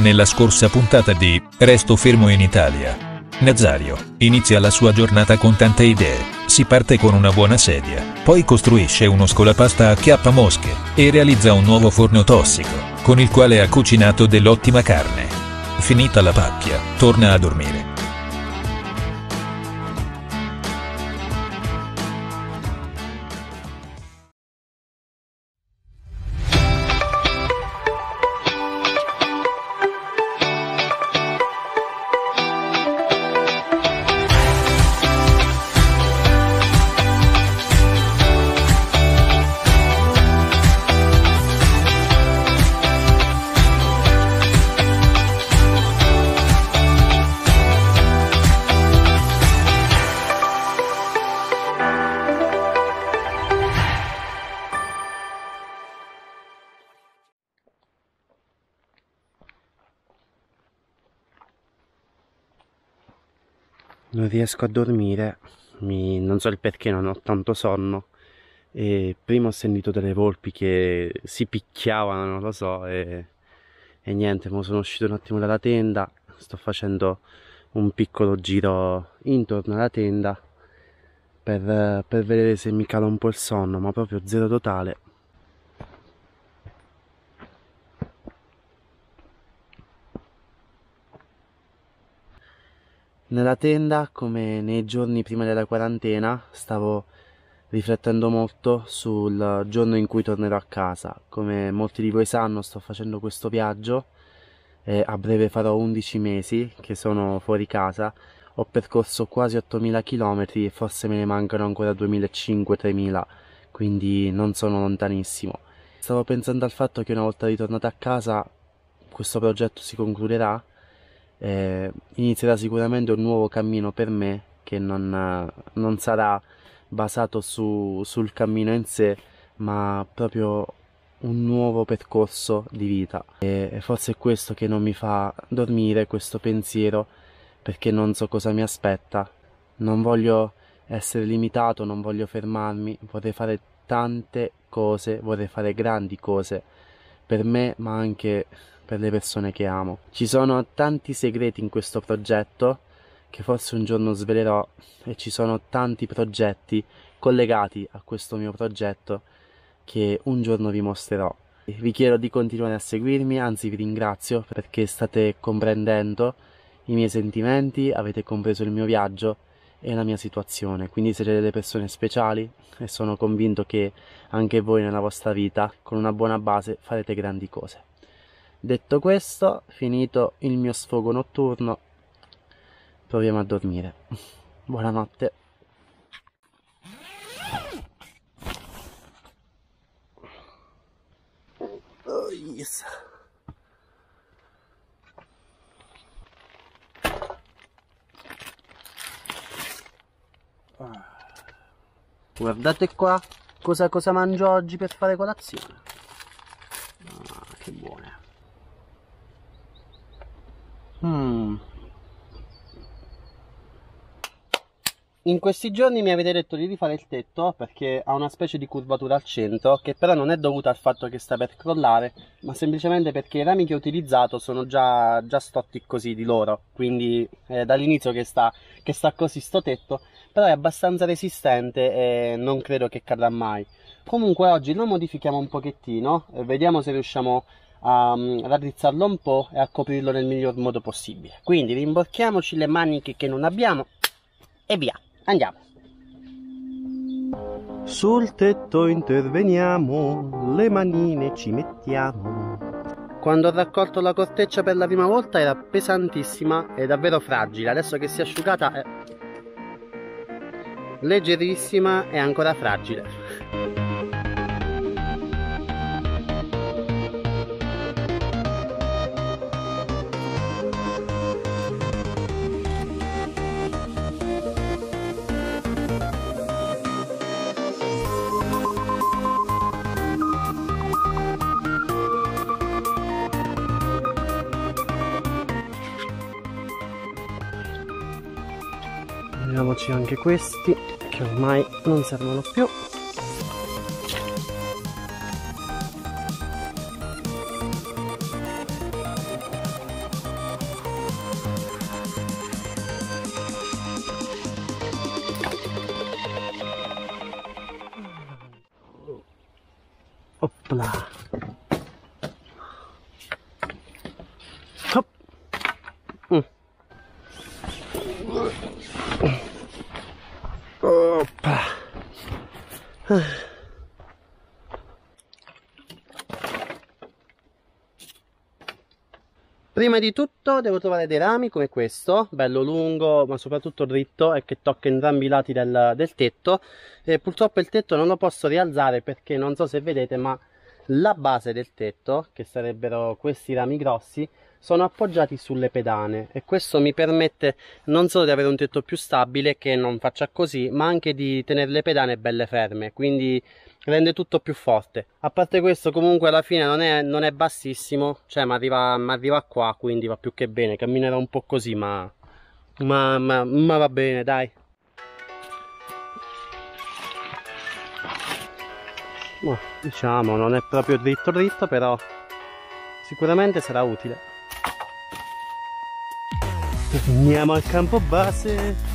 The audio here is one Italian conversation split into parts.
Nella scorsa puntata di Resto fermo in Italia, Nazario inizia la sua giornata con tante idee. Si parte con una buona sedia, poi costruisce uno scolapasta a chiappamosche e realizza un nuovo forno tossico, con il quale ha cucinato dell'ottima carne. Finita la pacchia, torna a dormire. Non riesco a dormire, non so il perché, non ho tanto sonno. E prima ho sentito delle volpi che si picchiavano, non lo so, e niente, mo sono uscito un attimo dalla tenda, sto facendo un piccolo giro intorno alla tenda per vedere se mi cala un po' il sonno, ma proprio zero totale. Nella tenda, come nei giorni prima della quarantena, stavo riflettendo molto sul giorno in cui tornerò a casa. Come molti di voi sanno, sto facendo questo viaggio e a breve farò 11 mesi che sono fuori casa. Ho percorso quasi 8.000 km e forse me ne mancano ancora 2.500-3.000, quindi non sono lontanissimo. Stavo pensando al fatto che una volta ritornato a casa questo progetto si concluderà. Inizierà sicuramente un nuovo cammino per me che non sarà basato sul cammino in sé, ma proprio un nuovo percorso di vita. E forse è questo che non mi fa dormire, questo pensiero, perché non so cosa mi aspetta. Non voglio essere limitato, non voglio fermarmi, vorrei fare tante cose, vorrei fare grandi cose per me, ma anche per le persone che amo. Ci sono tanti segreti in questo progetto che forse un giorno svelerò, e ci sono tanti progetti collegati a questo mio progetto che un giorno vi mostrerò. Vi chiedo di continuare a seguirmi, anzi vi ringrazio perché state comprendendo i miei sentimenti, avete compreso il mio viaggio e la mia situazione, quindi siete delle persone speciali e sono convinto che anche voi nella vostra vita con una buona base farete grandi cose. Detto questo, finito il mio sfogo notturno, proviamo a dormire. Buonanotte. Oh, yes. Guardate qua cosa mangio oggi per fare colazione. Ah, che buone. In questi giorni mi avete detto di rifare il tetto perché ha una specie di curvatura al centro, che però non è dovuta al fatto che sta per crollare, ma semplicemente perché i rami che ho utilizzato sono già stotti così di loro, quindi dall'inizio che sta così sto tetto, però è abbastanza resistente e non credo che cadrà mai. Comunque oggi lo modifichiamo un pochettino e vediamo se riusciamo a raddrizzarlo un po' e a coprirlo nel miglior modo possibile. Quindi rimborchiamoci le maniche che non abbiamo e via, andiamo. Sul tetto interveniamo, le manine ci mettiamo. Quando ho raccolto la corteccia per la prima volta era pesantissima e davvero fragile, adesso che si è asciugata è leggerissima e ancora fragile. Togliamoci anche questi che ormai non servono più. Là. Hop. Oppa. Prima di tutto devo trovare dei rami come questo, bello lungo ma soprattutto dritto e che tocca entrambi i lati del tetto. E purtroppo il tetto non lo posso rialzare perché non so se vedete, ma la base del tetto, che sarebbero questi rami grossi, sono appoggiati sulle pedane e questo mi permette non solo di avere un tetto più stabile, che non faccia così, ma anche di tenere le pedane belle ferme, quindi rende tutto più forte. A parte questo, comunque alla fine non è bassissimo, cioè mi arriva qua, quindi va più che bene. Camminerò un po' così, ma va bene, dai. Diciamo non è proprio dritto dritto, però sicuramente sarà utile. Andiamo al campo base.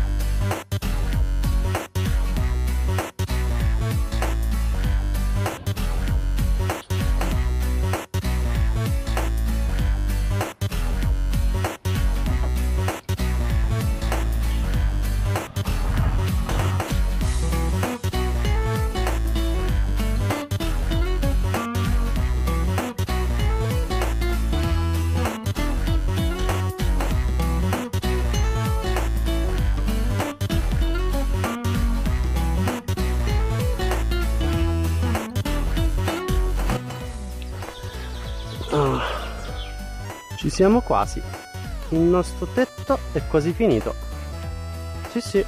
Ci siamo quasi. Il nostro tetto è quasi finito. Sì, sì.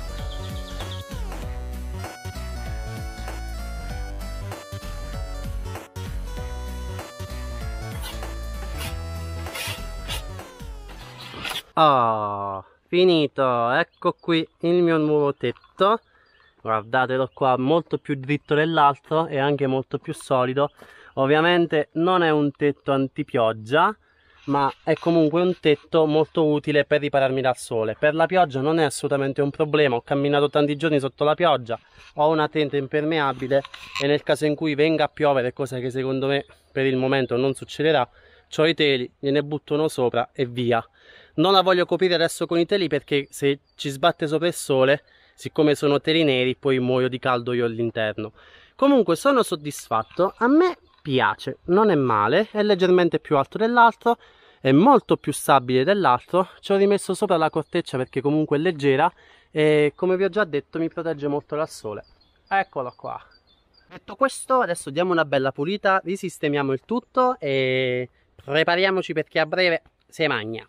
Finito. Ecco qui il mio nuovo tetto. Guardatelo qua, molto più dritto dell'altro e anche molto più solido. Ovviamente non è un tetto antipioggia, ma è comunque un tetto molto utile per ripararmi dal sole. Per la pioggia non è assolutamente un problema, ho camminato tanti giorni sotto la pioggia, ho una tenda impermeabile e nel caso in cui venga a piovere, cosa che secondo me per il momento non succederà, c'ho i teli, gliene butto uno sopra e via. Non la voglio coprire adesso con i teli perché se ci sbatte sopra il sole, siccome sono teli neri, poi muoio di caldo io all'interno. Comunque sono soddisfatto, a me piace, non è male, è leggermente più alto dell'altro, è molto più stabile dell'altro, ci ho rimesso sopra la corteccia perché comunque è leggera e come vi ho già detto mi protegge molto dal sole. Eccola qua. Detto questo, adesso diamo una bella pulita, risistemiamo il tutto e prepariamoci perché a breve si magna.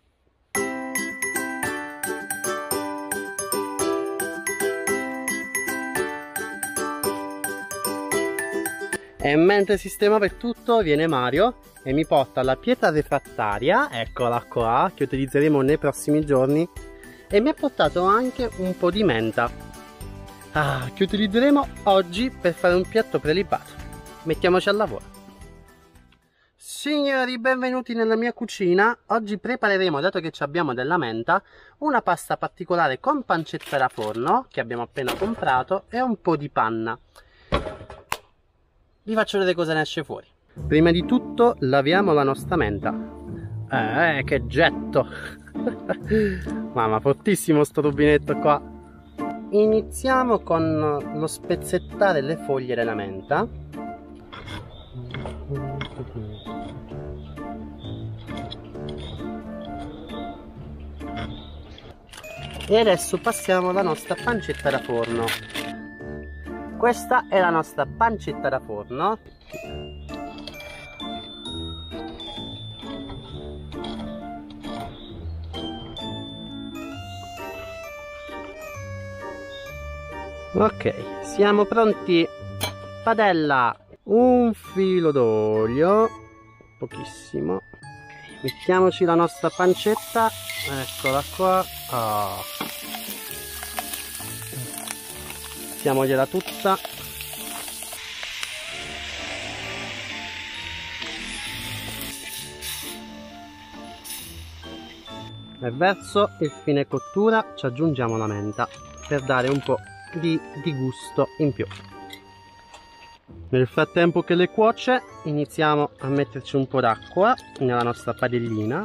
E mentre sistemavo il tutto viene Mario e mi porta la pietra refrattaria, eccola qua, che utilizzeremo nei prossimi giorni, e mi ha portato anche un po' di menta, che utilizzeremo oggi per fare un piatto prelibato. Mettiamoci al lavoro. Signori, benvenuti nella mia cucina. Oggi prepareremo, dato che abbiamo della menta, una pasta particolare con pancetta da forno, che abbiamo appena comprato, e un po' di panna. Vi faccio vedere cosa ne esce fuori. Prima di tutto laviamo la nostra menta. Che getto! Mamma, fortissimo sto rubinetto qua. Iniziamo con lo spezzettare le foglie della menta. E adesso passiamo alla nostra pancetta da forno. Questa è la nostra pancetta da forno. Ok, siamo pronti. Padella, un filo d'olio, pochissimo. Okay, mettiamoci la nostra pancetta, eccola qua. Mettiamogliela tutta. E verso il fine cottura ci aggiungiamo la menta per dare un po' di gusto in più. Nel frattempo che le cuoce iniziamo a metterci un po' d'acqua nella nostra padellina.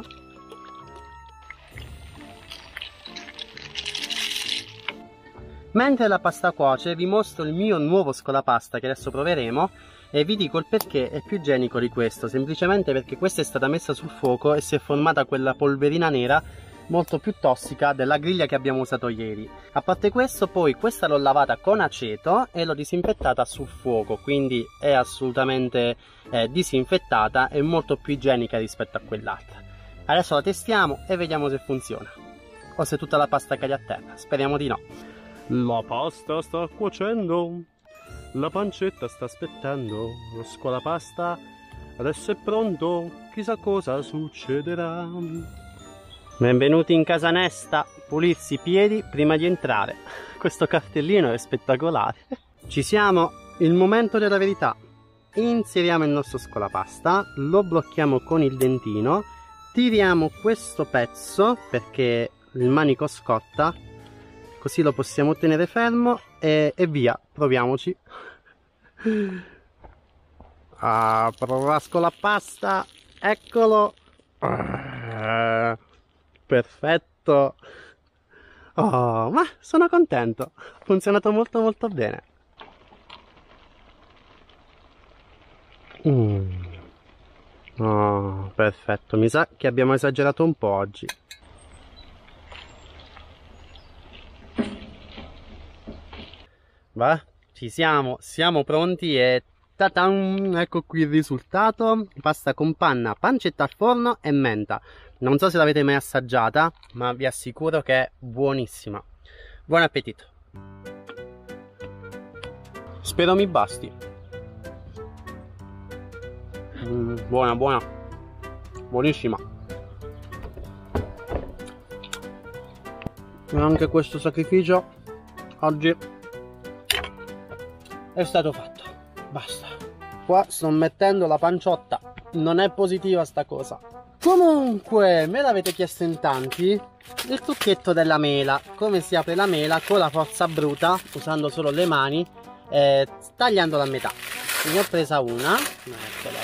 Mentre la pasta cuoce vi mostro il mio nuovo scolapasta che adesso proveremo e vi dico il perché è più igienico di questo, semplicemente perché questa è stata messa sul fuoco e si è formata quella polverina nera molto più tossica della griglia che abbiamo usato ieri. A parte questo, poi questa l'ho lavata con aceto e l'ho disinfettata sul fuoco, quindi è assolutamente disinfettata e molto più igienica rispetto a quell'altra. Adesso la testiamo e vediamo se funziona o se tutta la pasta cade a terra. Speriamo di no. La pasta sta cuocendo, la pancetta sta aspettando, lo scolapasta adesso è pronto, chissà cosa succederà. Benvenuti in casa Nesta, pulirsi i piedi prima di entrare. Questo cartellino è spettacolare. Ci siamo, il momento della verità. Inseriamo il nostro scolapasta, lo blocchiamo con il dentino, tiriamo questo pezzo perché il manico scotta, così lo possiamo tenere fermo e via, proviamoci. Provo la scolapasta, eccolo. Perfetto. Oh, ma sono contento, ha funzionato molto bene. Oh, perfetto, mi sa che abbiamo esagerato un po' oggi. Va, ci siamo pronti e ta-tan, ecco qui il risultato. Pasta con panna, pancetta al forno e menta. Non so se l'avete mai assaggiata, ma vi assicuro che è buonissima. Buon appetito. Spero mi basti. Buona, buonissima. E anche questo sacrificio oggi è stato fatto. Basta. Qua sto mettendo la panciotta. Non è positiva sta cosa. Comunque, me l'avete chiesto in tanti, il trucchetto della mela, come si apre la mela con la forza bruta, usando solo le mani, tagliandola a metà. Ne ho presa una, eccola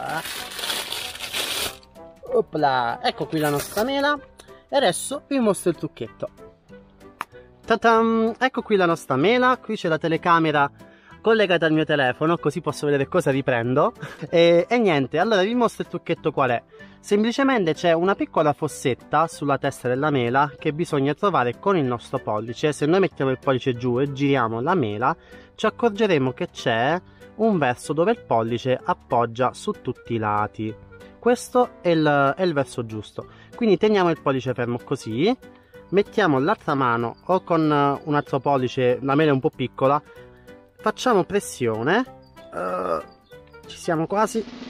qua, opla, ecco qui la nostra mela, e adesso vi mostro il trucchetto. Ta-tam! Ecco qui la nostra mela, qui c'è la telecamera collegata al mio telefono, così posso vedere cosa riprendo. E niente, allora vi mostro il trucchetto qual è. Semplicemente c'è una piccola fossetta sulla testa della mela che bisogna trovare con il nostro pollice. Se noi mettiamo il pollice giù e giriamo la mela, ci accorgeremo che c'è un verso dove il pollice appoggia su tutti i lati. Questo è il verso giusto. Quindi teniamo il pollice fermo così, mettiamo l'altra mano o con un altro pollice, la mela è un po' piccola, facciamo pressione, ci siamo quasi,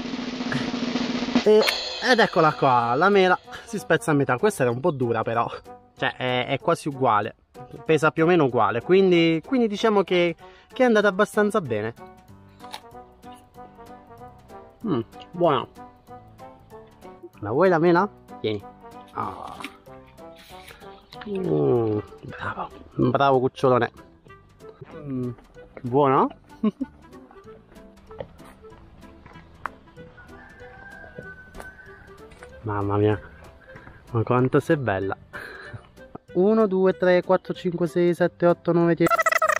ed eccola qua, la mela si spezza a metà. Questa era un po' dura però, cioè è quasi uguale, pesa più o meno uguale, quindi diciamo che è andata abbastanza bene. Buona. La vuoi la mela? Tieni. Bravo, bravo cucciolone. Buono? Mamma mia, ma quanto sei bella. 1, 2, 3, 4, 5, 6, 7, 8, 9, 10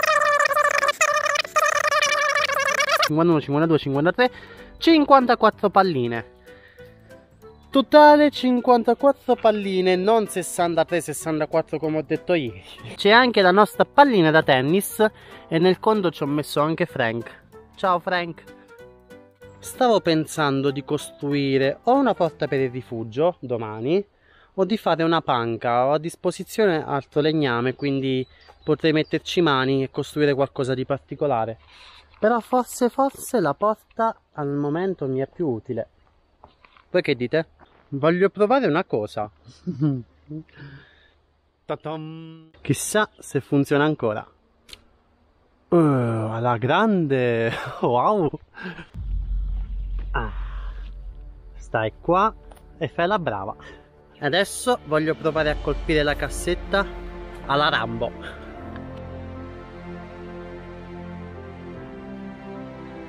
51, 52, 53, 54 palline. Totale 54 palline, non 63, 64 come ho detto ieri. C'è anche la nostra pallina da tennis e nel conto ci ho messo anche Frank. Ciao Frank. Stavo pensando di costruire o una porta per il rifugio domani o di fare una panca. Ho a disposizione altro legname, quindi potrei metterci mani e costruire qualcosa di particolare. Però forse la porta al momento mi è più utile. Voi che dite? Voglio provare una cosa. Chissà se funziona ancora. Alla grande. Wow. Stai qua e fai la brava. Adesso voglio provare a colpire la cassetta alla Rambo.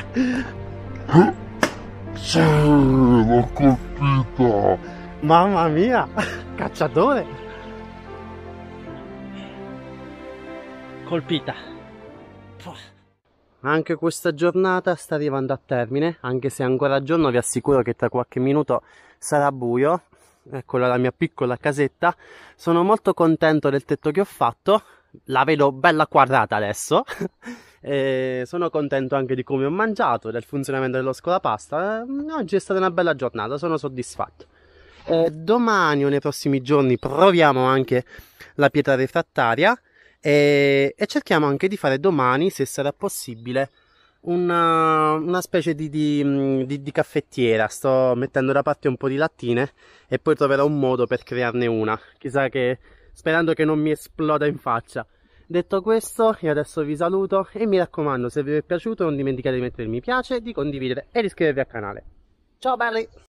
Sì, l'ho colpita. Mamma mia, cacciatore. Colpita. Anche questa giornata sta arrivando a termine, anche se è ancora giorno, vi assicuro che tra qualche minuto sarà buio. Eccola la mia piccola casetta. Sono molto contento del tetto che ho fatto, la vedo bella quadrata adesso. E sono contento anche di come ho mangiato, del funzionamento dello scolapasta. Oggi è stata una bella giornata, sono soddisfatto. Domani o nei prossimi giorni proviamo anche la pietra refrattaria e cerchiamo anche di fare domani, se sarà possibile, una specie di caffettiera. Sto mettendo da parte un po' di lattine e poi troverò un modo per crearne una, chissà, che sperando che non mi esploda in faccia. Detto questo, io adesso vi saluto e mi raccomando, se vi è piaciuto non dimenticate di mettere il mi piace, di condividere e di iscrivervi al canale. Ciao belli!